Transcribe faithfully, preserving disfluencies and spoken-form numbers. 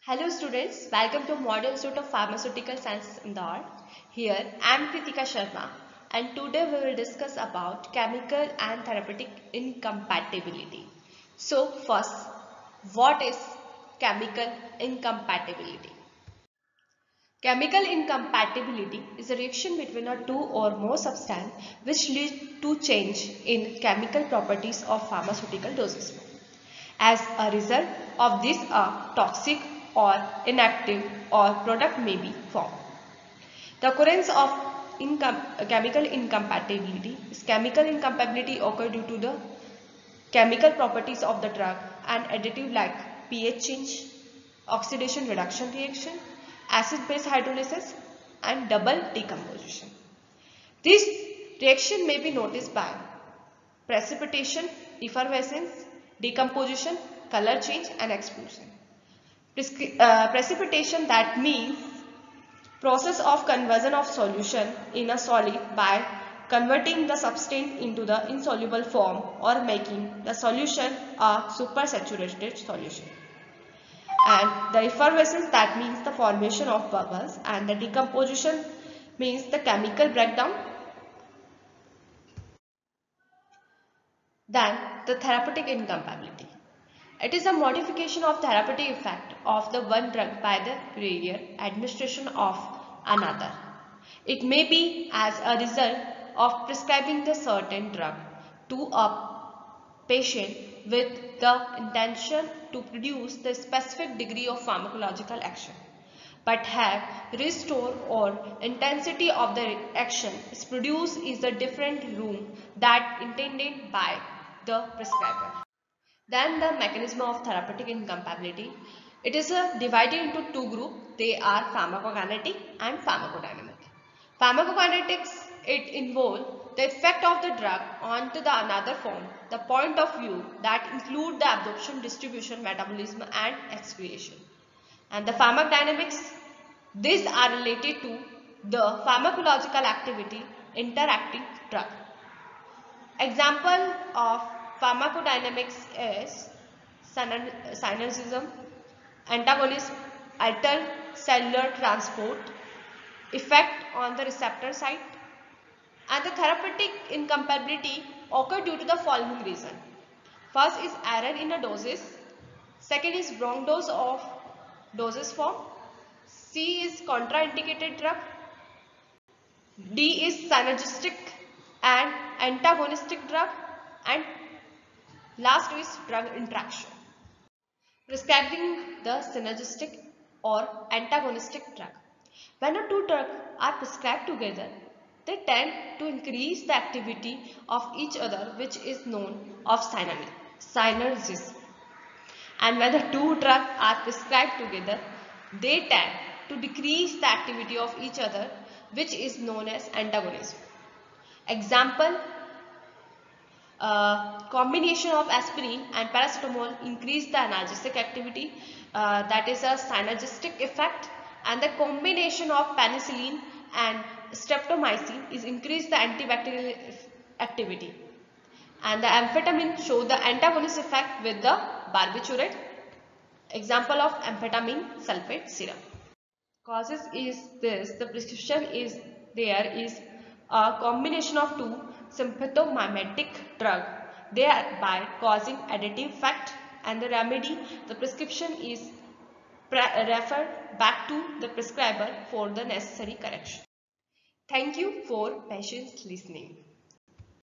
Hello students, welcome to Model Institute of Pharmaceutical Sciences Indore. Here I am Kritika Sharma and today we will discuss about chemical and therapeutic incompatibility. So first, what is chemical incompatibility? Chemical incompatibility is a reaction between a two or more substances which lead to change in chemical properties of pharmaceutical doses. As a result of this, a toxic or inactive or product may be formed. The occurrence of incom chemical incompatibility is chemical incompatibility occur due to the chemical properties of the drug and additive like pH change, oxidation reduction reaction, acid-base hydrolysis and double decomposition. This reaction may be noticed by precipitation, effervescence, decomposition, color change and explosion. Uh, precipitation, that means process of conversion of solution in a solid by converting the substance into the insoluble form or making the solution a supersaturated solution. And the effervescence, that means the formation of bubbles, and the decomposition means the chemical breakdown. Then the therapeutic incompatibility. It is a modification of therapeutic effect of the one drug by the prior administration of another. It may be as a result of prescribing the certain drug to a patient with the intention to produce the specific degree of pharmacological action, but have restore or intensity of the action is produced is a different room that intended by the prescriber. Then the mechanism of therapeutic incompatibility. It is uh, divided into two groups. They are pharmacokinetic and pharmacodynamic. Pharmacokinetics, it involves the effect of the drug onto the another form, the point of view that include the absorption, distribution, metabolism and excretion. And the pharmacodynamics, these are related to the pharmacological activity interacting drug. Example of pharmacodynamics is synergism, antagonism, alter cellular transport, effect on the receptor site, and the therapeutic incompatibility occur due to the following reason. First is error in a doses, second is wrong dose of doses form, C is contraindicated drug, D is synergistic and antagonistic drug, and last is drug interaction. Prescribing the synergistic or antagonistic drug. When the two drugs are prescribed together, they tend to increase the activity of each other, which is known of synergism. And when the two drugs are prescribed together, they tend to decrease the activity of each other, which is known as antagonism. Example, uh, combination of aspirin and paracetamol increase the analgesic activity, uh, that is a synergistic effect, and the combination of penicillin and streptomycin is increase the antibacterial activity, and the amphetamine show the antagonist effect with the barbiturate. Example of amphetamine sulfate syrup. Causes is this, the prescription is there is a combination of two sympathomimetic drug, thereby causing additive effect, and the remedy, the prescription is referred back to the prescriber for the necessary correction. Thank you for patient listening.